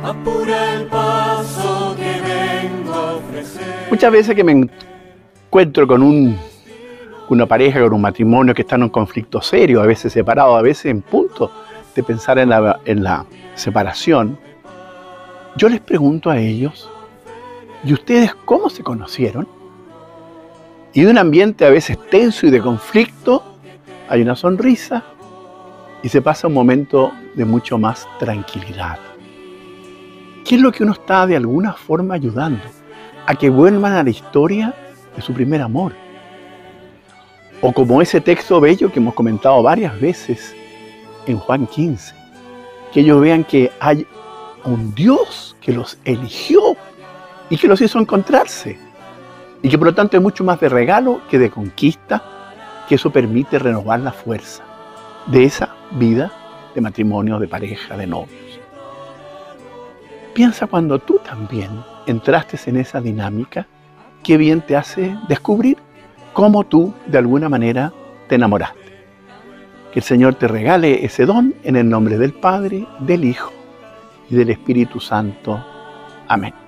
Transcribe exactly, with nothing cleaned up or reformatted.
apura el paso que vengo a ofrecer. Muchas veces que me encuentro con un, una pareja, con un matrimonio que está en un conflicto serio, a veces separado, a veces en punto de pensar en la, en la separación, yo les pregunto a ellos, ¿y ustedes cómo se conocieron? Y de un ambiente a veces tenso y de conflicto, hay una sonrisa y se pasa un momento de mucho más tranquilidad. ¿Qué es lo que uno está de alguna forma ayudando? A que vuelvan a la historia de su primer amor. O como ese texto bello que hemos comentado varias veces en Juan quince, que ellos vean que hay un Dios que los eligió y que los hizo encontrarse. Y que por lo tanto es mucho más de regalo que de conquista, que eso permite renovar la fuerza de esa vida de matrimonio, de pareja, de novios. Piensa cuando tú también entraste en esa dinámica, qué bien te hace descubrir cómo tú de alguna manera te enamoraste. Que el Señor te regale ese don en el nombre del Padre, del Hijo y del Espíritu Santo. Amén.